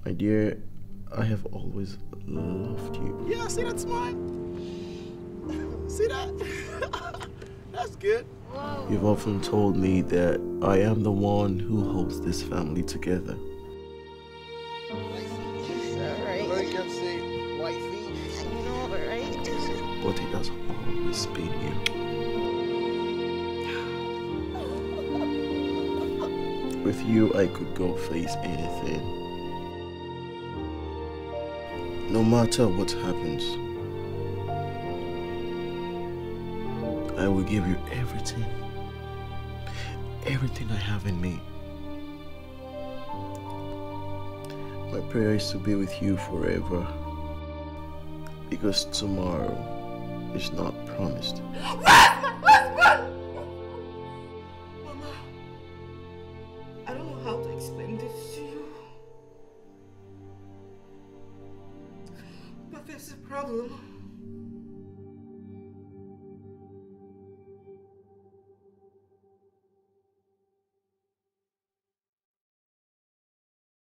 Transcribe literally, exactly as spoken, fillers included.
My dear, I have always loved you. Yeah, see that smile? See that? That's good. Whoa. You've often told me that I am the one who holds this family together. Alright. Well, you can say white feet. I know, right? But it has always been you. With you, I could go face anything. No matter what happens, I will give you everything. Everything I have in me. My prayer is to be with you forever. Because tomorrow is not promised. Mama, I don't know how to explain this to you. But there's a problem.